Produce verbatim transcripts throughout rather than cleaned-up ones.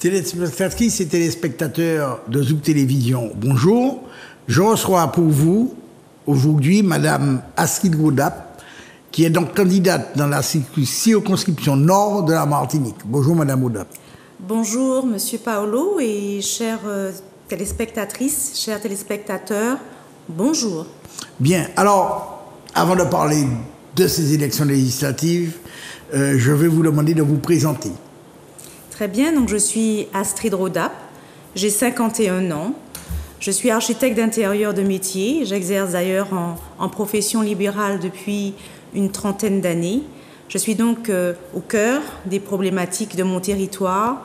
Téléspectatrices et téléspectateurs de Zouk Télévision, bonjour. Je reçois pour vous aujourd'hui Madame Astrid Rodap, qui est donc candidate dans la circonscription nord de la Martinique. Bonjour Madame Rodap. Bonjour Monsieur Paolo et chères euh, téléspectatrices, chers téléspectateurs, bonjour. Bien, alors, avant de parler de ces élections législatives, euh, je vais vous demander de vous présenter. Très bien, donc je suis Astrid Rodap, j'ai cinquante et un ans, je suis architecte d'intérieur de métier, j'exerce d'ailleurs en, en profession libérale depuis une trentaine d'années. Je suis donc euh, au cœur des problématiques de mon territoire.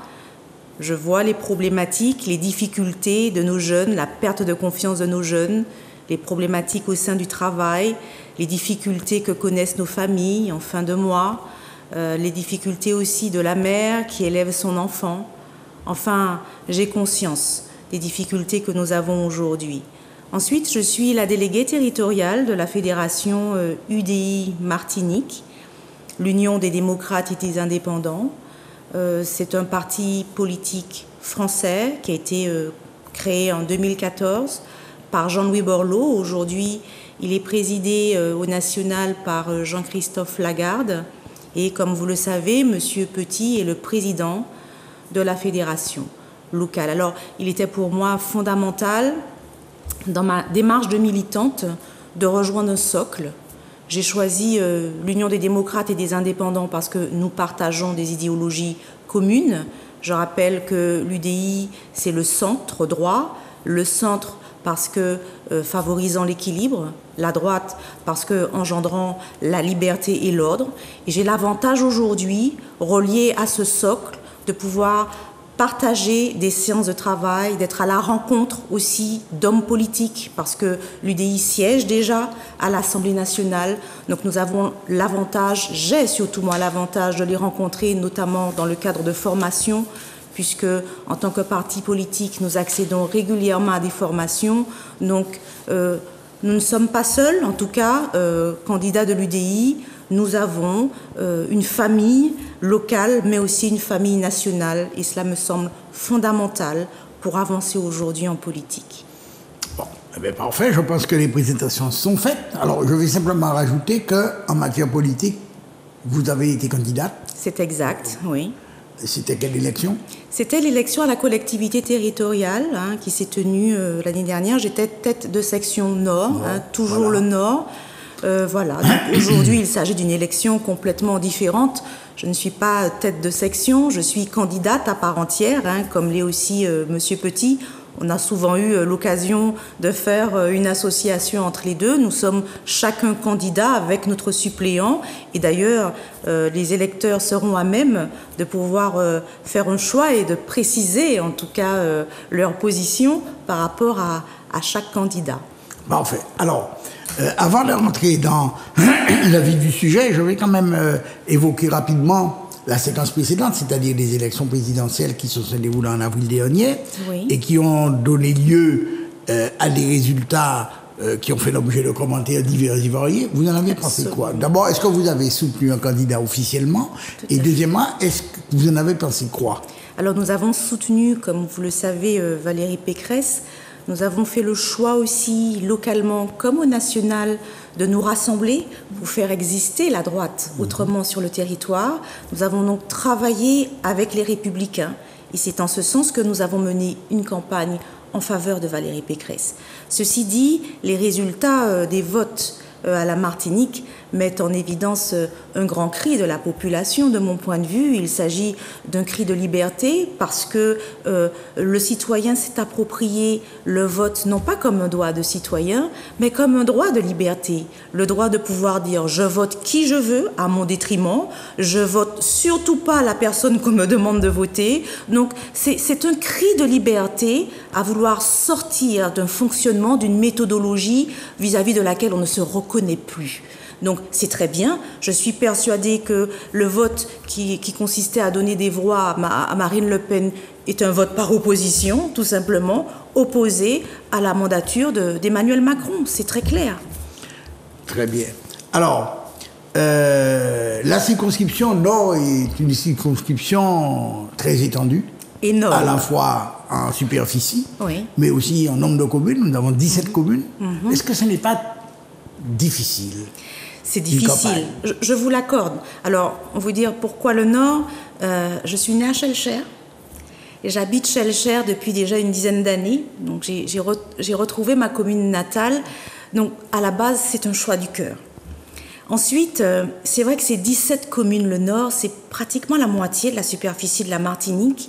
Je vois les problématiques, les difficultés de nos jeunes, la perte de confiance de nos jeunes, les problématiques au sein du travail, les difficultés que connaissent nos familles en fin de mois, Euh, les difficultés aussi de la mère qui élève son enfant. Enfin, j'ai conscience des difficultés que nous avons aujourd'hui. Ensuite, je suis la déléguée territoriale de la fédération euh, U D I Martinique, l'Union des démocrates et des indépendants. Euh, c'est un parti politique français qui a été euh, créé en deux mille quatorze par Jean-Louis Borloo. Aujourd'hui, il est présidé euh, au national par euh, Jean-Christophe Lagarde. Et comme vous le savez, M. Petit est le président de la fédération locale. Alors, il était pour moi fondamental, dans ma démarche de militante, de rejoindre un socle. J'ai choisi euh, l'Union des démocrates et des indépendants parce que nous partageons des idéologies communes. Je rappelle que l'U D I, c'est le centre droit, le centre parce que euh, favorisant l'équilibre, la droite parce que engendrant la liberté et l'ordre. Et j'ai l'avantage aujourd'hui, relié à ce socle, de pouvoir partager des séances de travail, d'être à la rencontre aussi d'hommes politiques, parce que l'U D I siège déjà à l'Assemblée nationale. Donc nous avons l'avantage, j'ai surtout moi l'avantage de les rencontrer, notamment dans le cadre de formation, puisque en tant que parti politique, nous accédons régulièrement à des formations. Donc, euh, nous ne sommes pas seuls, en tout cas, euh, candidats de l'U D I. Nous avons euh, une famille locale, mais aussi une famille nationale, et cela me semble fondamental pour avancer aujourd'hui en politique. Bon, eh bien, parfait, je pense que les présentations sont faites. Alors, je vais simplement rajouter qu'en matière politique, vous avez été candidate. C'est exact, oui. C'était quelle élection? C'était l'élection à la collectivité territoriale hein, qui s'est tenue euh, l'année dernière. J'étais tête de section Nord, Nord hein, toujours voilà. le Nord. Euh, voilà. Aujourd'hui, il s'agit d'une élection complètement différente. Je ne suis pas tête de section, je suis candidate à part entière, hein, comme l'est aussi euh, Monsieur Petit. On a souvent eu euh, l'occasion de faire euh, une association entre les deux. Nous sommes chacun candidat avec notre suppléant. Et d'ailleurs, euh, les électeurs seront à même de pouvoir euh, faire un choix et de préciser, en tout cas, euh, leur position par rapport à, à chaque candidat. Parfait. Alors, euh, avant de rentrer dans la vie du sujet, je vais quand même euh, évoquer rapidement la séquence précédente, c'est-à-dire les élections présidentielles qui se sont déroulées en avril dernier oui. et qui ont donné lieu euh, à des résultats euh, qui ont fait l'objet de commentaires divers et variés. Vous en avez pensé quoi? D'abord, est-ce que vous avez soutenu un candidat officiellement? Tout et deuxièmement, est-ce que vous en avez pensé quoi? Alors, nous avons soutenu, comme vous le savez, euh, Valérie Pécresse. Nous avons fait le choix aussi, localement comme au national, de nous rassembler pour faire exister la droite autrement sur le territoire. Nous avons donc travaillé avec les Républicains et c'est en ce sens que nous avons mené une campagne en faveur de Valérie Pécresse. Ceci dit, les résultats euh, des votes euh, à la Martinique mettent en évidence euh, un grand cri de la population. De mon point de vue, il s'agit d'un cri de liberté parce que euh, le citoyen s'est approprié le vote non pas comme un droit de citoyen, mais comme un droit de liberté. Le droit de pouvoir dire « je vote qui je veux à mon détriment, je vote surtout pas la personne qu'on me demande de voter ». Donc c'est un cri de liberté à vouloir sortir d'un fonctionnement, d'une méthodologie vis-à-vis de laquelle on ne se reconnaît plus. Donc c'est très bien. Je suis persuadée que le vote qui, qui consistait à donner des voix à, Ma, à Marine Le Pen est un vote par opposition, tout simplement, opposé à la mandature d'Emmanuel Macron. C'est très clair. Très bien. Alors, euh, la circonscription Nord est une circonscription très étendue. énorme. À la fois en superficie, oui. mais aussi en nombre de communes. Nous avons dix-sept mmh. communes. Mmh. Est-ce que ce n'est pas difficile? C'est difficile, je, je vous l'accorde. Alors, on vous dire pourquoi le Nord. euh, Je suis née à Schœlcher et j'habite Schœlcher depuis déjà une dizaine d'années. Donc, j'ai, j'ai, re, j'ai retrouvé ma commune natale. Donc, à la base, c'est un choix du cœur. Ensuite, euh, c'est vrai que ces dix-sept communes, le Nord, c'est pratiquement la moitié de la superficie de la Martinique.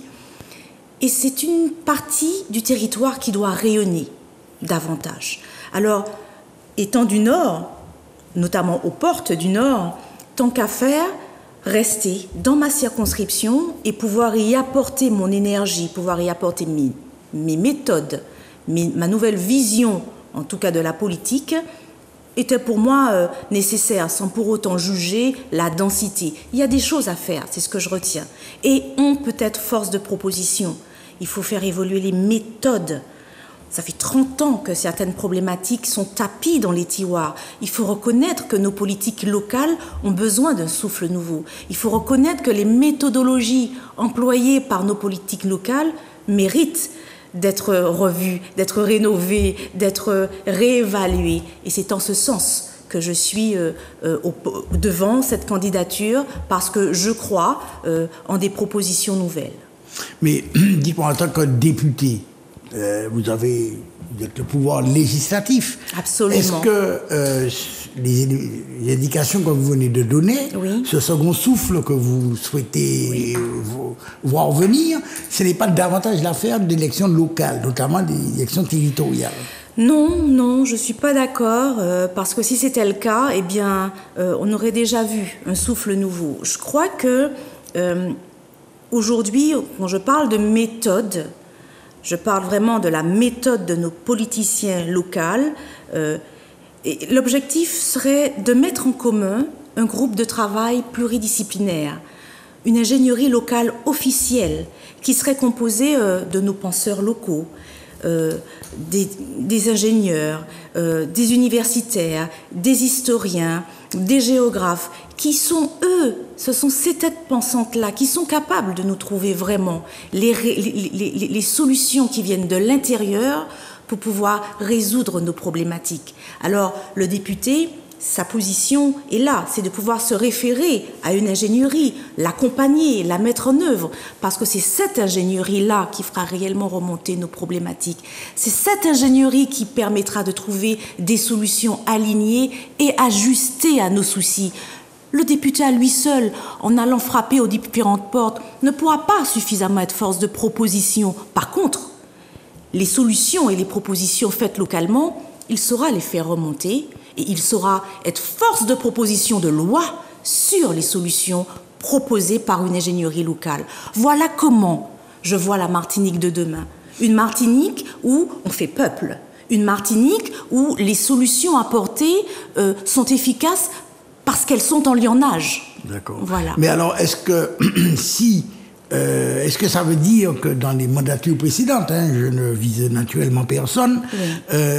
Et c'est une partie du territoire qui doit rayonner davantage. Alors, étant du Nord, notamment aux portes du Nord, tant qu'à faire, rester dans ma circonscription et pouvoir y apporter mon énergie, pouvoir y apporter mes, mes méthodes, mes, ma nouvelle vision, en tout cas de la politique, était pour moi euh, nécessaire, sans pour autant juger la densité. Il y a des choses à faire, c'est ce que je retiens. Et on peut être force de proposition. Il faut faire évoluer les méthodes. Ça fait trente ans que certaines problématiques sont tapies dans les tiroirs. Il faut reconnaître que nos politiques locales ont besoin d'un souffle nouveau. Il faut reconnaître que les méthodologies employées par nos politiques locales méritent d'être revues, d'être rénovées, d'être réévaluées. Et c'est en ce sens que je suis euh, euh, au, devant cette candidature, parce que je crois euh, en des propositions nouvelles. Mais dites-moi, en tant que député, Euh, vous avez vous êtes le pouvoir législatif. Absolument. Est-ce que euh, les, les indications que vous venez de donner, oui. ce second souffle que vous souhaitez oui. voir venir, ce n'est pas davantage l'affaire d'élections locales, notamment des élections territoriales? Non, non, je ne suis pas d'accord, euh, parce que si c'était le cas, eh bien, euh, on aurait déjà vu un souffle nouveau. Je crois que euh, aujourd'hui, quand je parle de méthode, je parle vraiment de la méthode de nos politiciens locaux. Euh, et l'objectif serait de mettre en commun un groupe de travail pluridisciplinaire, une ingénierie locale officielle qui serait composée euh, de nos penseurs locaux, euh, des, des ingénieurs, euh, des universitaires, des historiens, des géographes, qui sont eux, ce sont ces têtes pensantes-là, qui sont capables de nous trouver vraiment les, les, les, les solutions qui viennent de l'intérieur pour pouvoir résoudre nos problématiques. Alors, le député, sa position est là, c'est de pouvoir se référer à une ingénierie, l'accompagner, la mettre en œuvre, parce que c'est cette ingénierie-là qui fera réellement remonter nos problématiques. C'est cette ingénierie qui permettra de trouver des solutions alignées et ajustées à nos soucis. Le député à lui seul, en allant frapper aux différentes portes, ne pourra pas suffisamment être force de proposition. Par contre, les solutions et les propositions faites localement, il saura les faire remonter et il saura être force de proposition de loi sur les solutions proposées par une ingénierie locale. Voilà comment je vois la Martinique de demain. Une Martinique où on fait peuple. Une Martinique où les solutions apportées euh, sont efficaces parce qu'elles sont en lionnage. D'accord. Voilà. Mais alors, est-ce que si... Euh, est-ce que ça veut dire que dans les mandatures précédentes, hein, je ne vise naturellement personne, oui. euh,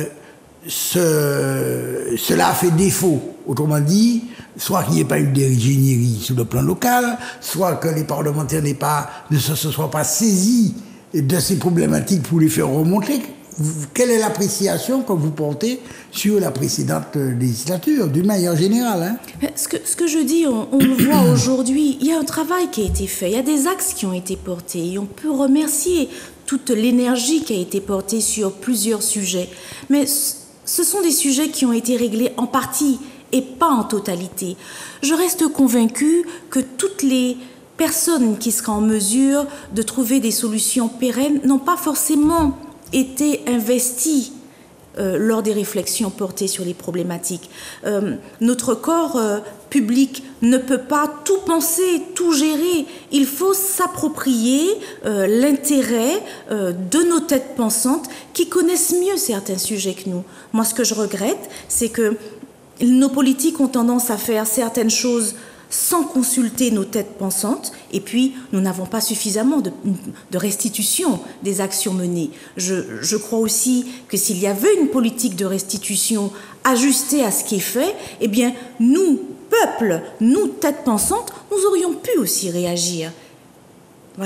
ce, cela a fait défaut? Autrement dit, soit qu'il n'y ait pas eu d'ingénierie sur le plan local, soit que les parlementaires n'aient pas, ne se, se soient pas saisis de ces problématiques pour les faire remonter. Quelle est l'appréciation que vous portez sur la précédente législature, d'une manière générale, hein? Ce que, ce que je dis, on, on le voit aujourd'hui, il y a un travail qui a été fait, il y a des axes qui ont été portés, et on peut remercier toute l'énergie qui a été portée sur plusieurs sujets. Mais ce sont des sujets qui ont été réglés en partie et pas en totalité. Je reste convaincue que toutes les personnes qui seraient en mesure de trouver des solutions pérennes n'ont pas forcément été investis euh, lors des réflexions portées sur les problématiques. Euh, notre corps euh, public ne peut pas tout penser, tout gérer. Il faut s'approprier euh, l'intérêt euh, de nos têtes pensantes qui connaissent mieux certains sujets que nous. Moi, ce que je regrette, c'est que nos politiques ont tendance à faire certaines choses sans consulter nos têtes pensantes, et puis nous n'avons pas suffisamment de, de restitution des actions menées. Je, je crois aussi que s'il y avait une politique de restitution ajustée à ce qui est fait, eh bien, nous, peuple, nous, têtes pensantes, nous aurions pu aussi réagir. Voilà.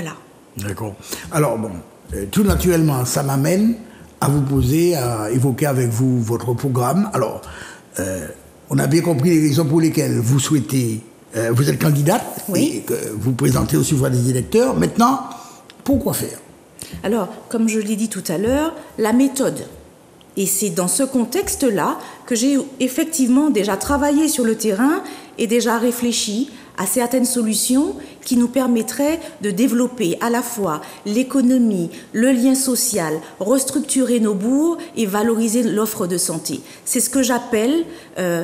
D'accord. Alors, bon, euh, tout naturellement, ça m'amène à vous poser, à évoquer avec vous votre programme. Alors, euh, on a bien compris les raisons pour lesquelles vous souhaitez, euh, vous êtes candidate, oui. et que vous présentez au suffrage des électeurs. Maintenant, pourquoi faire? Alors, comme je l'ai dit tout à l'heure, la méthode. Et c'est dans ce contexte-là que j'ai effectivement déjà travaillé sur le terrain et déjà réfléchi à certaines solutions qui nous permettraient de développer à la fois l'économie, le lien social, restructurer nos bourgs et valoriser l'offre de santé. C'est ce que j'appelle euh,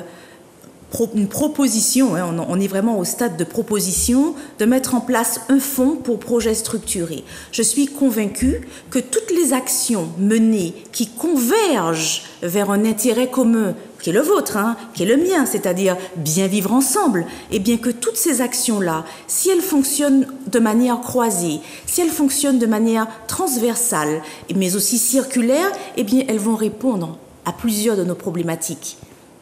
une proposition, hein, on est vraiment au stade de proposition, de mettre en place un fonds pour projets structurés. Je suis convaincue que toutes les actions menées qui convergent vers un intérêt commun, qui est le vôtre, hein, qui est le mien, c'est-à-dire bien vivre ensemble, et bien que toutes ces actions-là, si elles fonctionnent de manière croisée, si elles fonctionnent de manière transversale, mais aussi circulaire, eh bien elles vont répondre à plusieurs de nos problématiques.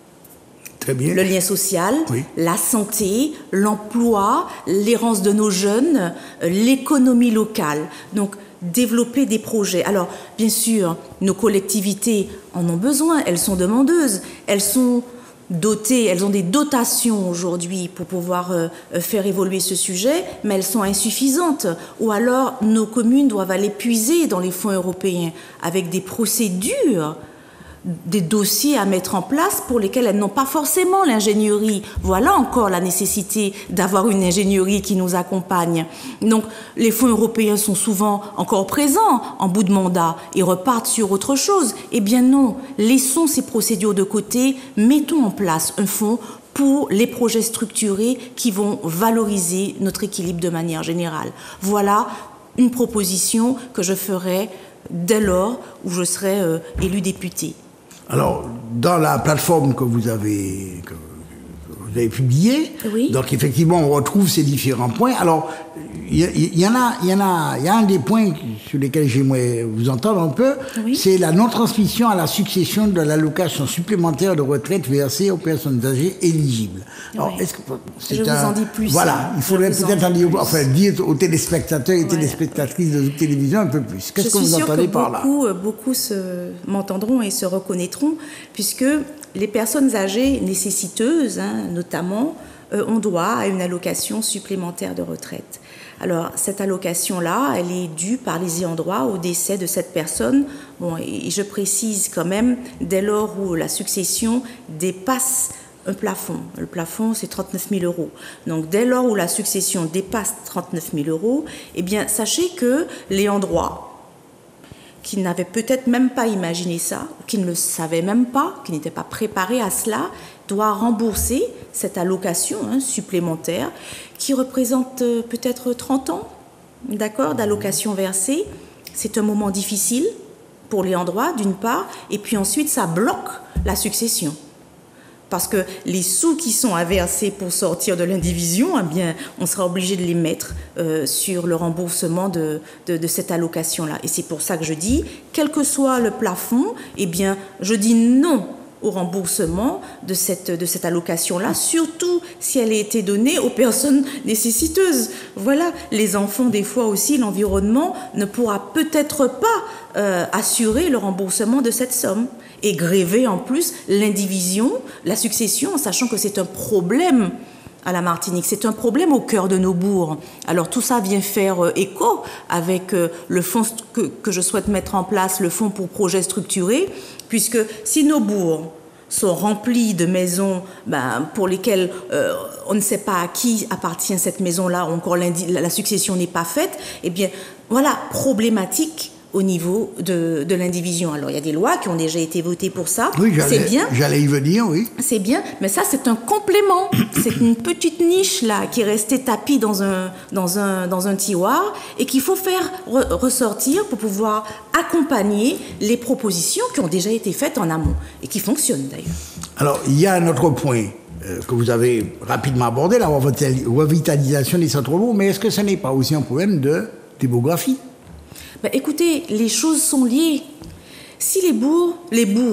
Très bien. Le lien social, oui. La santé, l'emploi, l'errance de nos jeunes, l'économie locale. Donc, développer des projets. Alors, bien sûr, nos collectivités en ont besoin, elles sont demandeuses, elles sont dotées, elles ont des dotations aujourd'hui pour pouvoir euh, faire évoluer ce sujet, mais elles sont insuffisantes. Ou alors, nos communes doivent aller puiser dans les fonds européens avec des procédures, des dossiers à mettre en place pour lesquels elles n'ont pas forcément l'ingénierie. Voilà encore la nécessité d'avoir une ingénierie qui nous accompagne. Donc, les fonds européens sont souvent encore présents en bout de mandat et repartent sur autre chose. Eh bien non, laissons ces procédures de côté, mettons en place un fonds pour les projets structurés qui vont valoriser notre équilibre de manière générale. Voilà une proposition que je ferai dès lors où je serai euh, élu député. Alors, dans la plateforme que vous avez, que vous avez publiée, oui. Donc effectivement, on retrouve ces différents points. Alors, il y, y en a, il y en a, il y a un des points sur lesquels j'aimerais vous entendre un peu, oui. C'est la non-transmission à la succession de l'allocation supplémentaire de retraite versée aux personnes âgées éligibles. Alors, oui. est-ce que c'est je un, vous en dis plus. Voilà, il faudrait peut-être en dire, enfin, dire aux téléspectateurs et voilà. téléspectatrices de télévision un peu plus. Qu'est-ce que vous entendez par là? Je suis sûre que beaucoup, beaucoup se, m'entendront et se reconnaîtront, puisque les personnes âgées nécessiteuses, hein, notamment, euh, ont droit à une allocation supplémentaire de retraite. Alors, cette allocation-là, elle est due par les ayants droit au décès de cette personne. Bon, et je précise quand même, dès lors où la succession dépasse un plafond. Le plafond, c'est trente-neuf mille euros. Donc, dès lors où la succession dépasse trente-neuf mille euros, eh bien, sachez que l'ayant droit, qui n'avait peut-être même pas imaginé ça, qui ne le savait même pas, qui n'était pas préparé à cela, doit rembourser cette allocation hein, supplémentaire qui représente euh, peut-être trente ans, d'accord, d'allocation versée. C'est un moment difficile pour l'ayant droit, d'une part, et puis ensuite, ça bloque la succession. Parce que les sous qui sont à verser pour sortir de l'indivision, eh bien, on sera obligé de les mettre euh, sur le remboursement de, de, de cette allocation-là. Et c'est pour ça que je dis, quel que soit le plafond, eh bien, je dis non au remboursement de cette, de cette allocation-là, surtout si elle a été donnée aux personnes nécessiteuses. Voilà, les enfants, des fois aussi, l'environnement ne pourra peut-être pas euh, assurer le remboursement de cette somme. Et gréver en plus l'indivision, la succession, en sachant que c'est un problème à la Martinique, c'est un problème au cœur de nos bourgs. Alors tout ça vient faire euh, écho avec euh, le fonds que, que je souhaite mettre en place, le fonds pour projets structurés, puisque si nos bourgs sont remplis de maisons ben, pour lesquelles euh, on ne sait pas à qui appartient cette maison-là, encore la succession n'est pas faite, eh bien voilà, problématique au niveau de, de l'indivision. Alors, il y a des lois qui ont déjà été votées pour ça. Oui, c'est bien. J'allais y venir, oui. C'est bien, mais ça, c'est un complément. C'est une petite niche, là, qui est restée tapie dans un, dans un, dans un tiroir et qu'il faut faire re- ressortir pour pouvoir accompagner les propositions qui ont déjà été faites en amont et qui fonctionnent, d'ailleurs. Alors, il y a un autre point euh, que vous avez rapidement abordé, la revitalisation des centres-bourgs, mais est-ce que ce n'est pas aussi un problème de démographie ? Ben, écoutez, les choses sont liées. Si les bourgs, les bourgs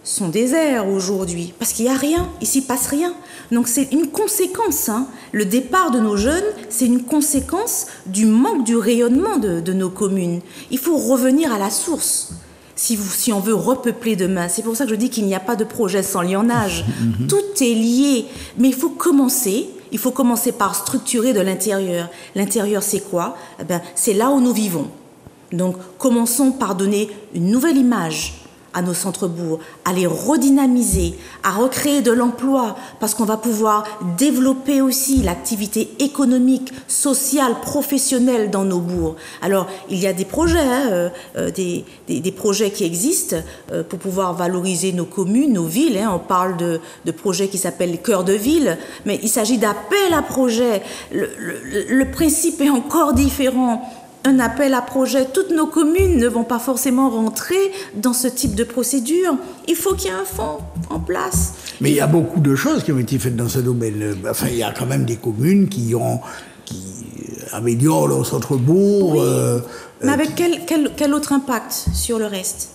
sont déserts aujourd'hui, parce qu'il n'y a rien, ici ne passe rien. Donc c'est une conséquence, hein. Le départ de nos jeunes, c'est une conséquence du manque du rayonnement de, de nos communes. Il faut revenir à la source, si, vous, si on veut repeupler demain. C'est pour ça que je dis qu'il n'y a pas de projet sans lionnage. Mm-hmm. Tout est lié, mais il faut commencer, il faut commencer par structurer de l'intérieur. L'intérieur, c'est quoi? Eh bien, c'est là où nous vivons. Donc commençons par donner une nouvelle image à nos centres-bourgs, à les redynamiser, à recréer de l'emploi, parce qu'on va pouvoir développer aussi l'activité économique, sociale, professionnelle dans nos bourgs. Alors, il y a des projets, hein, euh, des, des, des projets qui existent euh, pour pouvoir valoriser nos communes, nos villes. Hein. On parle de, de projets qui s'appellent cœurs de ville, mais il s'agit d'appels à projets. Le, le, le principe est encore différent. Un appel à projet, toutes nos communes ne vont pas forcément rentrer dans ce type de procédure. Il faut qu'il y ait un fonds en place. Mais il y a beaucoup de choses qui ont été faites dans ce domaine. Enfin, il y a quand même des communes qui ont, qui améliorent leur centre-bourg. Oui. Euh, Mais avec qui... quel, quel, quel autre impact sur le reste?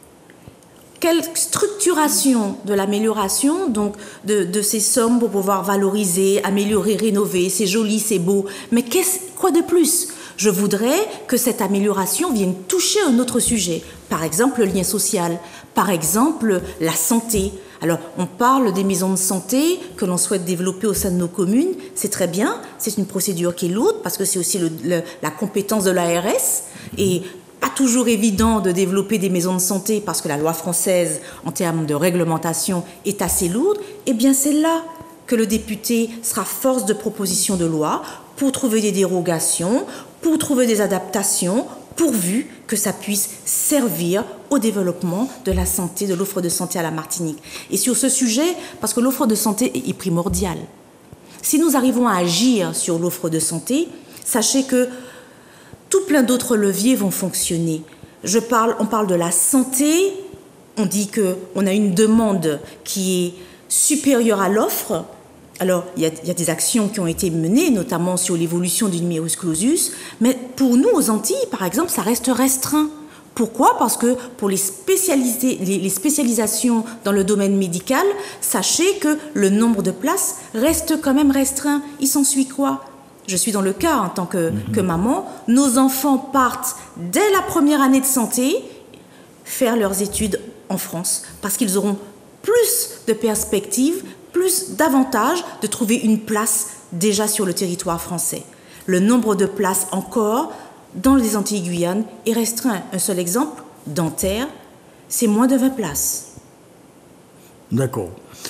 Quelle structuration de l'amélioration donc de, de ces sommes pour pouvoir valoriser, améliorer, rénover? C'est joli, c'est beau. Mais qu'est-ce, quoi de plus? Je voudrais que cette amélioration vienne toucher un autre sujet. Par exemple, le lien social. Par exemple, la santé. Alors, on parle des maisons de santé que l'on souhaite développer au sein de nos communes. C'est très bien. C'est une procédure qui est lourde parce que c'est aussi le, le, la compétence de l'A R S. Et pas toujours évident de développer des maisons de santé parce que la loi française, en termes de réglementation, est assez lourde. Eh bien, c'est là que le député sera force de proposition de loi pour trouver des dérogations, pour trouver des adaptations, pourvu que ça puisse servir au développement de la santé, de l'offre de santé à la Martinique. Et sur ce sujet, parce que l'offre de santé est primordiale, si nous arrivons à agir sur l'offre de santé, sachez que tout plein d'autres leviers vont fonctionner. Je parle, on parle de la santé, on dit qu'on a une demande qui est supérieure à l'offre. Alors, il y, a, il y a des actions qui ont été menées, notamment sur l'évolution du numerus clausus, mais pour nous, aux Antilles, par exemple, ça reste restreint. Pourquoi? Parce que pour les, spécialisés, les, les spécialisations dans le domaine médical, sachez que le nombre de places reste quand même restreint. Il s'ensuit quoi? Je suis dans le cas en tant que, mmh. que maman. Nos enfants partent dès la première année de santé faire leurs études en France parce qu'ils auront plus de perspectives, plus d'avantages de trouver une place déjà sur le territoire français. Le nombre de places encore dans les Antilles-Guyane est restreint. Un seul exemple, dentaire, c'est moins de vingt places. D'accord.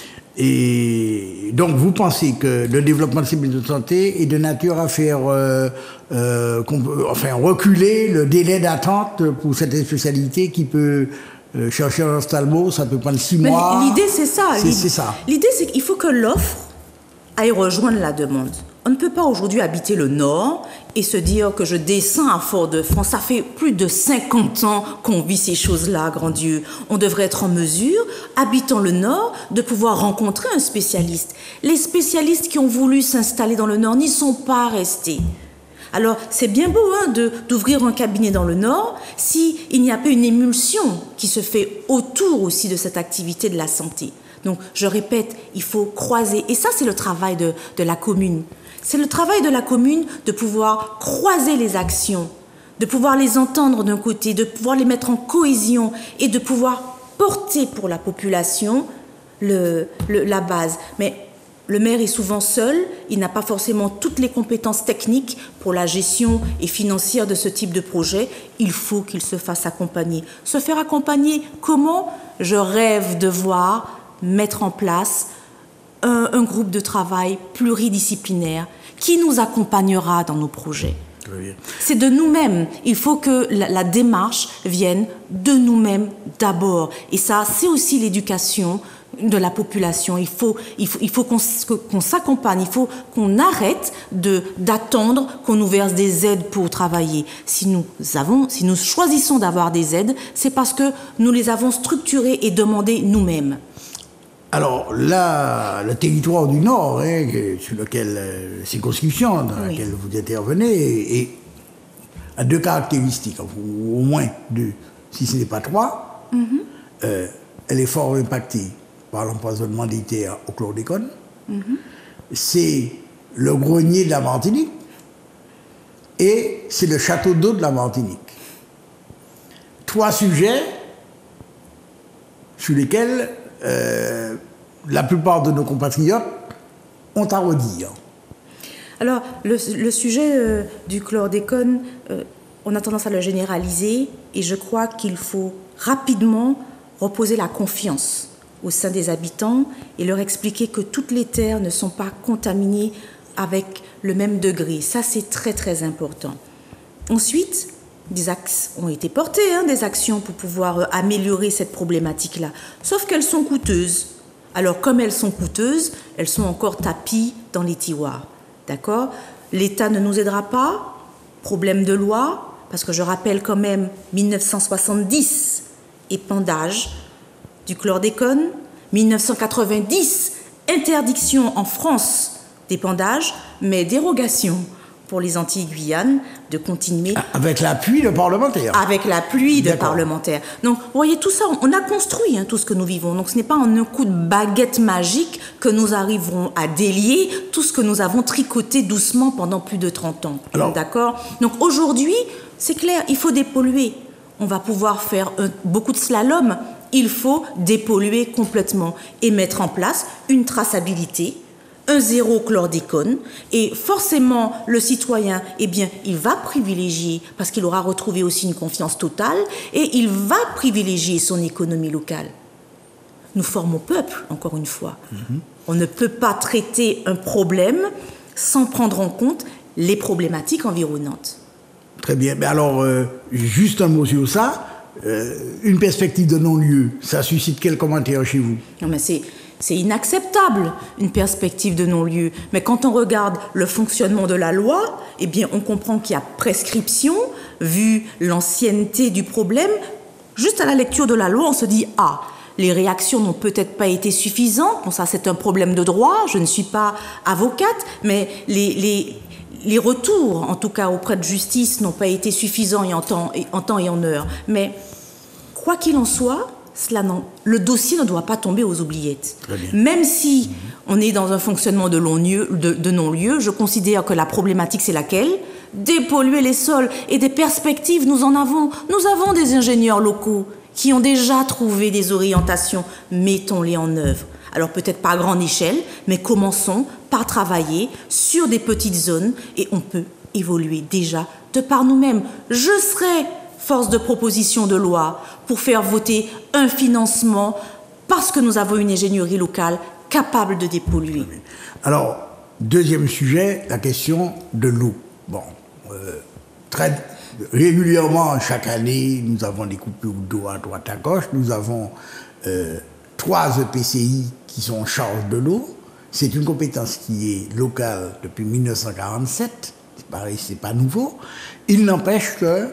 Et donc vous pensez que le développement de ces maisons de santé est de nature à faire euh, euh, enfin, reculer le délai d'attente pour cette spécialité qui peut... Euh, chercher un ophtalmo, ça peut prendre six Mais mois. L'idée, c'est ça. C'est, c'est ça. L'idée, c'est qu'il faut que l'offre aille rejoindre la demande. On ne peut pas aujourd'hui habiter le Nord et se dire que je descends à Fort-de-France. Ça fait plus de cinquante ans qu'on vit ces choses-là, grand Dieu. On devrait être en mesure, habitant le Nord, de pouvoir rencontrer un spécialiste. Les spécialistes qui ont voulu s'installer dans le Nord n'y sont pas restés. Alors, c'est bien beau hein, de, d'ouvrir un cabinet dans le Nord s'il n'y a pas une émulsion qui se fait autour aussi de cette activité de la santé. Donc, je répète, il faut croiser. Et ça, c'est le travail de, de la commune. C'est le travail de la commune de pouvoir croiser les actions, de pouvoir les entendre d'un côté, de pouvoir les mettre en cohésion et de pouvoir porter pour la population le, le, la base. Mais le maire est souvent seul, il n'a pas forcément toutes les compétences techniques pour la gestion et financière de ce type de projet. Il faut qu'il se fasse accompagner. Se faire accompagner, comment? Je rêve de voir mettre en place un, un groupe de travail pluridisciplinaire qui nous accompagnera dans nos projets. C'est de nous-mêmes. Il faut que la, la démarche vienne de nous-mêmes d'abord. Et ça, c'est aussi l'éducation de la population. Il faut, il faut, il faut qu'on, qu'on s'accompagne, il faut qu'on arrête de, d'attendre qu'on nous verse des aides pour travailler. Si nous avons, si nous choisissons d'avoir des aides, c'est parce que nous les avons structurées et demandées nous-mêmes. Alors là, le territoire du Nord, hein, sur lequel, euh, circonscription dans oui. laquelle vous intervenez, et, et a deux caractéristiques, au moins deux, si ce n'est pas trois. Mm-hmm. Euh, elle est fort impactée par l'empoisonnement des terres au chlordécone. Mm-hmm. C'est le grenier de la Martinique et c'est le château d'eau de la Martinique. Trois sujets sur lesquels euh, la plupart de nos compatriotes ont à redire. Alors, le, le sujet euh, du chlordécone, euh, on a tendance à le généraliser et je crois qu'il faut rapidement reposer la confiance au sein des habitants et leur expliquer que toutes les terres ne sont pas contaminées avec le même degré. Ça, c'est très, très important. Ensuite, des axes ont été portés, hein, des actions pour pouvoir euh, améliorer cette problématique-là. Sauf qu'elles sont coûteuses. Alors, comme elles sont coûteuses, elles sont encore tapies dans les tiroirs. D'accord ? L'État ne nous aidera pas. Problème de loi, parce que je rappelle quand même mille neuf cent soixante-dix, épandage du chlordécone. mille neuf cent quatre-vingt-dix, interdiction en France d'épandage, mais dérogation pour les Antilles-Guyane de continuer... Avec l'appui de parlementaires. Avec l'appui de parlementaires. Donc, vous voyez, tout ça, on a construit hein, tout ce que nous vivons. Donc, ce n'est pas en un coup de baguette magique que nous arriverons à délier tout ce que nous avons tricoté doucement pendant plus de trente ans. Alors, d'accord ? Donc, aujourd'hui, c'est clair, il faut dépolluer. On va pouvoir faire un, beaucoup de slalom. Il faut dépolluer complètement et mettre en place une traçabilité, un zéro chlordécone, et forcément le citoyen, eh bien, il va privilégier, parce qu'il aura retrouvé aussi une confiance totale, et il va privilégier son économie locale. Nous formons peuple, encore une fois. Mm-hmm. On ne peut pas traiter un problème sans prendre en compte les problématiques environnantes. Très bien. Mais alors, euh, juste un mot sur ça. Euh, une perspective de non-lieu, ça suscite quel commentaire chez vous ? Non, mais c'est... C'est inacceptable, une perspective de non-lieu. Mais quand on regarde le fonctionnement de la loi, eh bien, on comprend qu'il y a prescription, vu l'ancienneté du problème. Juste à la lecture de la loi, on se dit « Ah, les réactions n'ont peut-être pas été suffisantes. Bon, ça, c'est un problème de droit. Je ne suis pas avocate, mais les, les, les retours, en tout cas auprès de justice, n'ont pas été suffisants et en temps et en, temps et en heure. Mais quoi qu'il en soit, cela non, le dossier ne doit pas tomber aux oubliettes. Même si mmh. on est dans un fonctionnement de, non-lieu, de, de non-lieu, je considère que la problématique, c'est laquelle ? Dépolluer les sols. Et des perspectives, nous en avons. Nous avons des ingénieurs locaux qui ont déjà trouvé des orientations. Mettons-les en œuvre. Alors peut-être pas à grande échelle, mais commençons par travailler sur des petites zones et on peut évoluer déjà de par nous-mêmes. Je serai force de proposition de loi pour faire voter un financement parce que nous avons une ingénierie locale capable de dépolluer. Alors, deuxième sujet, la question de l'eau. Bon, euh, très régulièrement, chaque année, nous avons des coupures d'eau à droite à gauche. Nous avons euh, trois E P C I qui sont en charge de l'eau. C'est une compétence qui est locale depuis mille neuf cent quarante-sept. C'est pareil, c'est pas nouveau. Il n'empêche que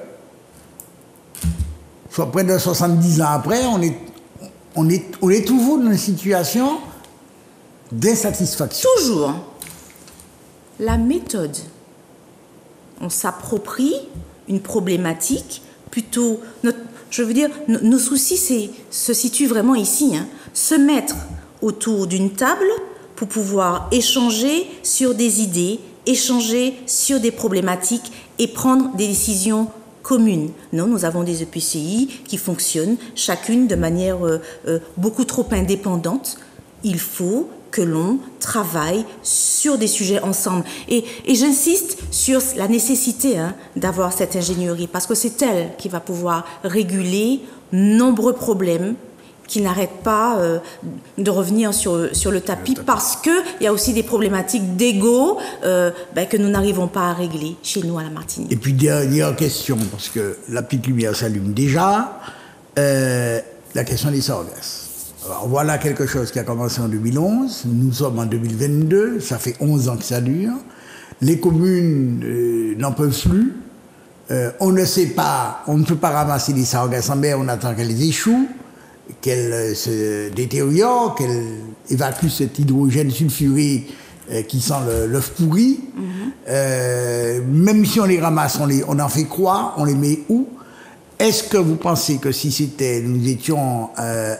soit près de soixante-dix ans après, on est, on est, on est toujours dans une situation d'insatisfaction. Toujours. La méthode. On s'approprie une problématique, plutôt... Notre, je veux dire, nos, nos soucis c'est, se situent vraiment ici. Hein, se mettre autour d'une table pour pouvoir échanger sur des idées, échanger sur des problématiques et prendre des décisions communes. Non, nous avons des E P C I qui fonctionnent chacune de manière euh, euh, beaucoup trop indépendante. Il faut que l'on travaille sur des sujets ensemble. Et, et j'insiste sur la nécessité hein, d'avoir cette ingénierie parce que c'est elle qui va pouvoir réguler nombreux problèmes qui n'arrêtent pas euh, de revenir sur, sur le tapis parce qu'il y a aussi des problématiques d'ego euh, ben, que nous n'arrivons pas à régler chez nous à la Martinique. Et puis dernière question, parce que la petite lumière s'allume déjà, euh, la question des sargasses. Alors voilà quelque chose qui a commencé en deux mille onze, nous sommes en deux mille vingt-deux, ça fait onze ans que ça dure, les communes euh, n'en peuvent plus, euh, on ne sait pas, on ne peut pas ramasser les sargasses en mer, on attend qu'elles échouent, qu'elle se détériore, qu'elle évacue cet hydrogène sulfuré euh, qui sent l'œuf pourri. Mm-hmm. Euh, même si on les ramasse, on, les, on en fait quoi, on les met où? est-ce que vous pensez que si c'était, nous étions euh,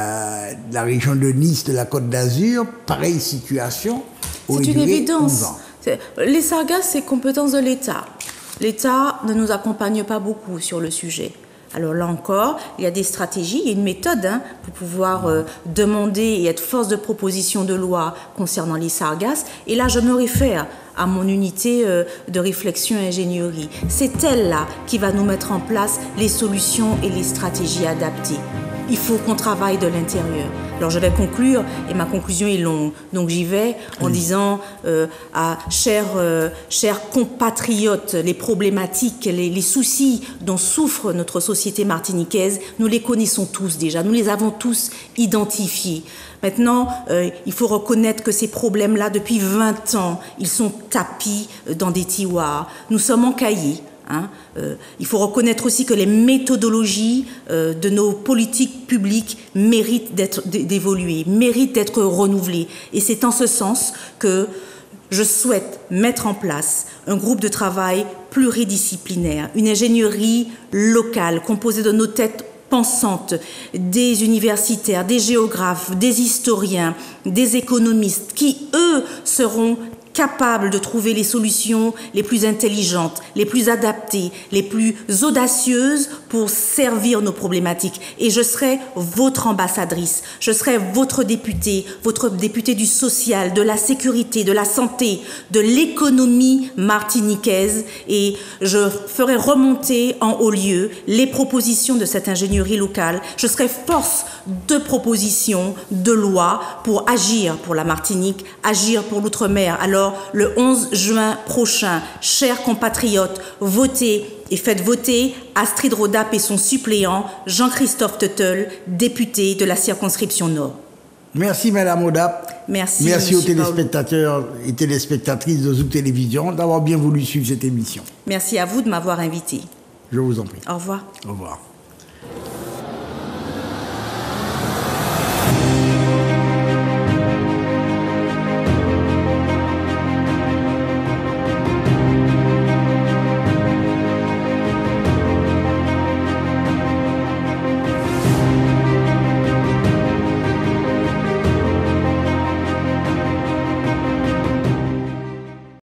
à la région de Nice, de la Côte d'Azur, pareille situation aurait C'est une duré évidence. onze ans. Les sargasses, c'est compétence de l'État. L'État ne nous accompagne pas beaucoup sur le sujet. Alors là encore, il y a des stratégies, il y a une méthode hein, pour pouvoir euh, demander et être force de proposition de loi concernant les sargasses. Et là, je me réfère à mon unité euh, de réflexion et ingénierie. C'est elle-là qui va nous mettre en place les solutions et les stratégies adaptées. Il faut qu'on travaille de l'intérieur. Alors je vais conclure, et ma conclusion est longue, donc j'y vais en oui. disant euh, à chers, euh, chers compatriotes, les problématiques, les, les soucis dont souffre notre société martiniquaise, nous les connaissons tous déjà, nous les avons tous identifiés. Maintenant, euh, il faut reconnaître que ces problèmes-là, depuis vingt ans, ils sont tapis dans des tiroirs. Nous sommes encaillés. Hein, euh, il faut reconnaître aussi que les méthodologies euh, de nos politiques publiques méritent d'être d'évoluer, méritent d'être renouvelées. Et c'est en ce sens que je souhaite mettre en place un groupe de travail pluridisciplinaire, une ingénierie locale composée de nos têtes pensantes, des universitaires, des géographes, des historiens, des économistes, qui, eux, seront capables de trouver les solutions les plus intelligentes, les plus adaptées, les plus audacieuses pour servir nos problématiques. Et je serai votre ambassadrice, je serai votre députée, votre députée du social, de la sécurité, de la santé, de l'économie martiniquaise, et je ferai remonter en haut lieu les propositions de cette ingénierie locale. Je serai force de proposition de loi pour agir pour la Martinique, agir pour l'outre-mer. Alors, le onze juin prochain, chers compatriotes, votez et faites voter Astrid Rodap et son suppléant Jean-Christophe Tuttle, député de la circonscription Nord. Merci Madame Rodap. Merci. Merci aux téléspectateurs Paolo. Et téléspectatrices de Zouk Télévision d'avoir bien voulu suivre cette émission. Merci à vous de m'avoir invité. Je vous en prie. Au revoir. Au revoir.